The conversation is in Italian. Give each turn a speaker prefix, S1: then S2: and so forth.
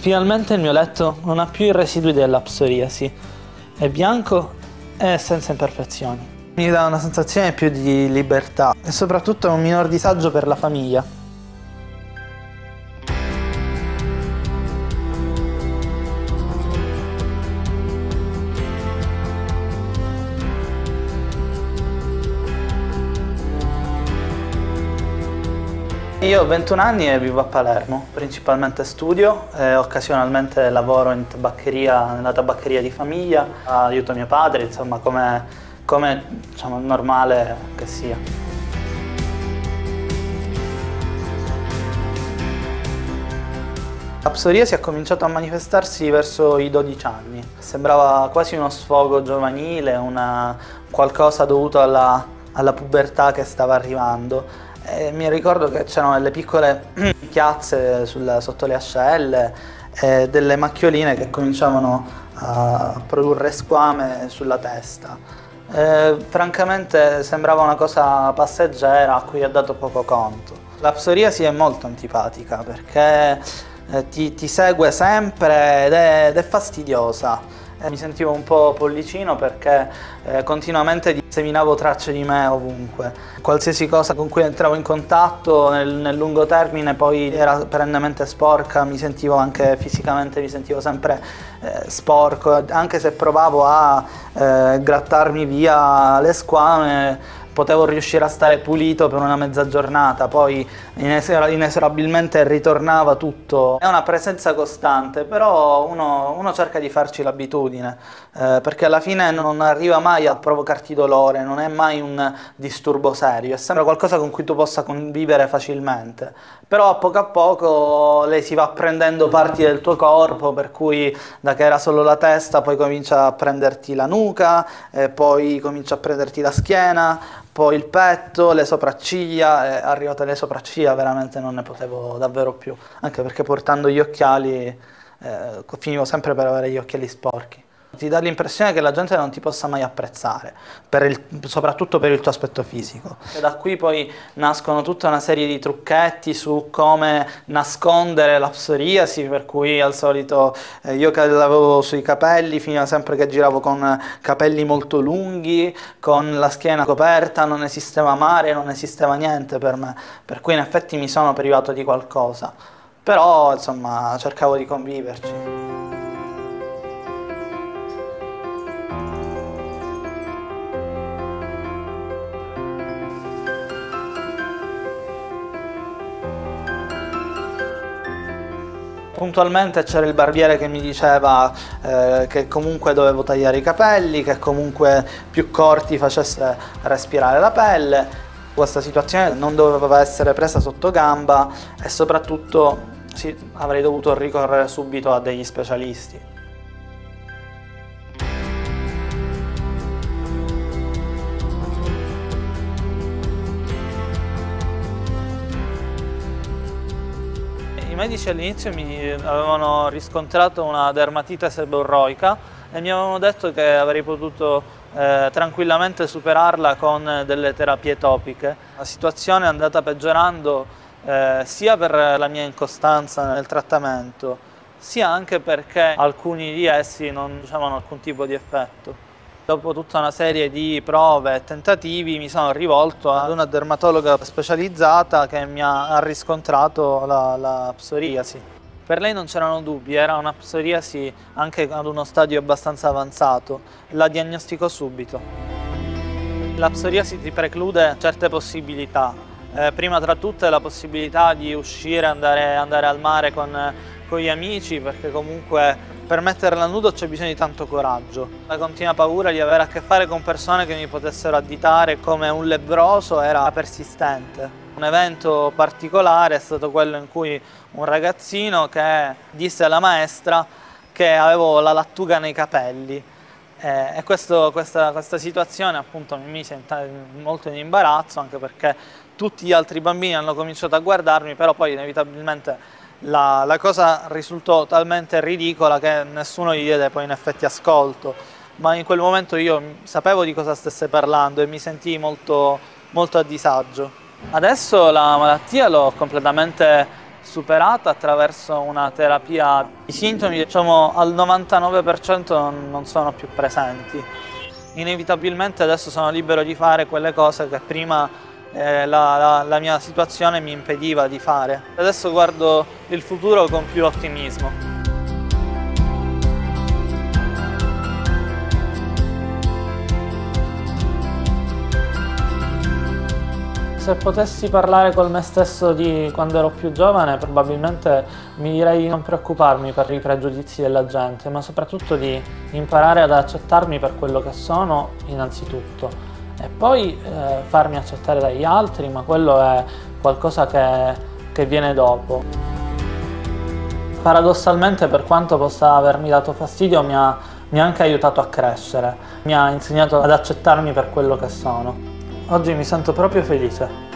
S1: Finalmente il mio letto non ha più i residui della psoriasi, è bianco e senza imperfezioni. Mi dà una sensazione più di libertà e soprattutto un minor disagio per la famiglia. Io ho 21 anni e vivo a Palermo, principalmente studio e occasionalmente lavoro in tabaccheria, nella tabaccheria di famiglia, aiuto mio padre, insomma come diciamo, normale che sia. La psoriasi ha cominciato a manifestarsi verso i 12 anni, sembrava quasi uno sfogo giovanile, qualcosa dovuto alla pubertà che stava arrivando. E mi ricordo che c'erano delle piccole chiazze sotto le ascelle e delle macchioline che cominciavano a produrre squame sulla testa. Francamente sembrava una cosa passeggera a cui ho dato poco conto. La psoriasi è molto antipatica perché ti segue sempre ed è fastidiosa. Mi sentivo un po' pollicino perché continuamente disseminavo tracce di me ovunque. Qualsiasi cosa con cui entravo in contatto nel lungo termine poi era perennemente sporca, mi sentivo anche fisicamente, mi sentivo sempre sporco, anche se provavo a grattarmi via le squame potevo riuscire a stare pulito per una mezza giornata, poi inesorabilmente ritornava tutto. È una presenza costante, però uno cerca di farci l'abitudine, perché alla fine non arriva mai a provocarti dolore, non è mai un disturbo serio, è sempre qualcosa con cui tu possa convivere facilmente. Però a poco lei si va prendendo parti del tuo corpo, per cui da che era solo la testa, poi comincia a prenderti la nuca, poi comincia a prenderti la schiena, poi il petto, le sopracciglia, arrivate alle sopracciglia veramente non ne potevo davvero più, anche perché portando gli occhiali finivo sempre per avere gli occhiali sporchi. Ti dà l'impressione che la gente non ti possa mai apprezzare, soprattutto per il tuo aspetto fisico. E da qui poi nascono tutta una serie di trucchetti su come nascondere la psoriasi, per cui al solito io che l'avevo sui capelli, finiva sempre che giravo con capelli molto lunghi, con la schiena coperta, non esisteva mare, non esisteva niente per me, per cui in effetti mi sono privato di qualcosa. Però insomma cercavo di conviverci. Puntualmente c'era il barbiere che mi diceva che comunque dovevo tagliare i capelli, che comunque più corti facesse respirare la pelle. Questa situazione non doveva essere presa sotto gamba e soprattutto avrei dovuto ricorrere subito a degli specialisti. I medici all'inizio mi avevano riscontrato una dermatite seborroica e mi avevano detto che avrei potuto tranquillamente superarla con delle terapie topiche. La situazione è andata peggiorando sia per la mia incostanza nel trattamento, sia anche perché alcuni di essi non facevano alcun tipo di effetto. Dopo tutta una serie di prove e tentativi mi sono rivolto ad una dermatologa specializzata che mi ha riscontrato la psoriasi. Per lei non c'erano dubbi, era una psoriasi anche ad uno stadio abbastanza avanzato. La diagnosticò subito. La psoriasi ti preclude certe possibilità. Prima tra tutte la possibilità di uscire, andare al mare con gli amici, perché comunque per metterla a nudo c'è bisogno di tanto coraggio. La continua paura di avere a che fare con persone che mi potessero additare come un lebbroso era persistente. Un evento particolare è stato quello in cui un ragazzino che disse alla maestra che avevo la lattuga nei capelli. E questa situazione appunto mi mise molto in imbarazzo, anche perché tutti gli altri bambini hanno cominciato a guardarmi, però poi inevitabilmente la cosa risultò talmente ridicola che nessuno gli diede poi in effetti ascolto, ma in quel momento io sapevo di cosa stesse parlando e mi sentii molto, molto a disagio. Adesso la malattia l'ho completamente superata attraverso una terapia. I sintomi, diciamo, al 99% non sono più presenti. Inevitabilmente adesso sono libero di fare quelle cose che prima la mia situazione mi impediva di fare. Adesso guardo il futuro con più ottimismo. Se potessi parlare col me stesso di quando ero più giovane, probabilmente mi direi di non preoccuparmi per i pregiudizi della gente, ma soprattutto di imparare ad accettarmi per quello che sono innanzitutto e poi farmi accettare dagli altri, ma quello è qualcosa che viene dopo. Paradossalmente, per quanto possa avermi dato fastidio, mi ha anche aiutato a crescere, mi ha insegnato ad accettarmi per quello che sono. Oggi mi sento proprio felice.